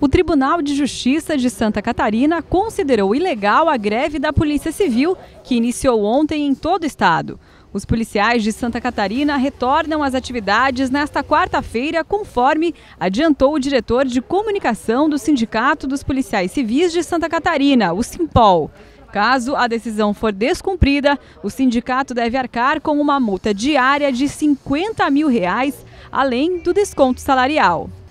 O Tribunal de Justiça de Santa Catarina considerou ilegal a greve da Polícia Civil, que iniciou ontem em todo o estado. Os policiais de Santa Catarina retornam às atividades nesta quarta-feira, conforme adiantou o diretor de comunicação do Sindicato dos Policiais Civis de Santa Catarina, o Simpol. Caso a decisão for descumprida, o sindicato deve arcar com uma multa diária de R$ 50 mil, além do desconto salarial.